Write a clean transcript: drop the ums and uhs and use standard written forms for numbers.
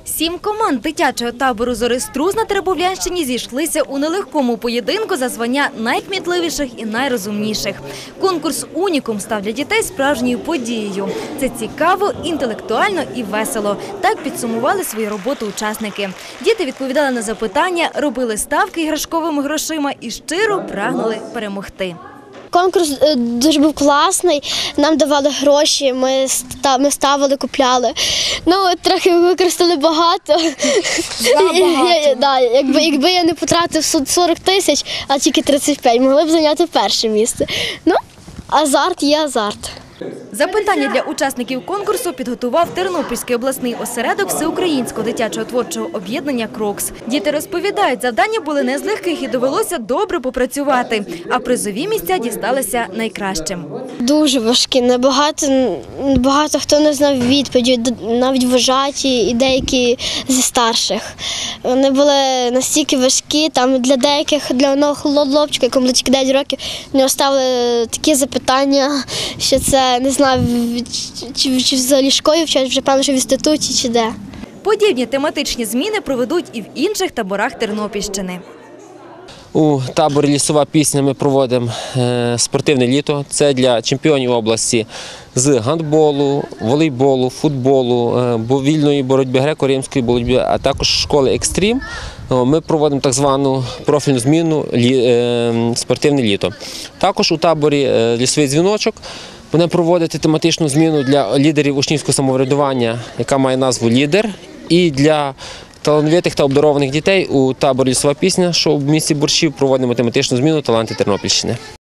7 команд дитячого табору «Зориструс» на Теребовлянщині зійшлися у нелегкому поєдинку за звання найкмітливіших і найрозумніших. Конкурс «Унікум» став для дітей справжньою подією. Це цікаво, інтелектуально і весело. Так підсумували свою роботу учасники. Діти відповідали на запитання, робили ставки іграшковими грошима і щиро прагнули перемогти. Конкурс дуже був класний, нам давали гроші, ми ставили, купляли. Ну, трохи використали багато. Якби я не потратив 40 тисяч, а тільки 35, могли б зайняти перше місце. Ну, азарт є азарт. Запитання для учасників конкурсу підготував Тернопільський обласний осередок Всеукраїнського дитячого творчого об'єднання «Крокс». Діти розповідають, завдання були не з легких і довелося добре попрацювати, а призові місця дісталися найкращим. Дуже важкі, багато хто не знав відповіді, навіть вважаті і деякі зі старших. Вони були настільки важкі, там для деяких, для одного хлопчика, якому було тільки 9 років, не оставили такі запитання, що це, не знаю, чи взагалі школі вчать, вже певно, що в інституті, чи де. Подібні тематичні зміни проведуть і в інших таборах Тернопільщини. У таборі «Лісова пісня» ми проводимо спортивне літо. Це для чемпіонів області з гандболу, волейболу, футболу, вільної боротьби, греко-римської боротьби, а також школи «Екстрім». Ми проводимо так звану профільну зміну «Спортивне літо». Також у таборі «Лісовий дзвіночок» буде проводити тематичну зміну для лідерів учнівського самоврядування, яка має назву «Лідер», і для талановитих та обдарованих дітей у таборі «Лісова пісня», що в місті Борщів, проводимо тематичну зміну «Таланти Тернопільщини».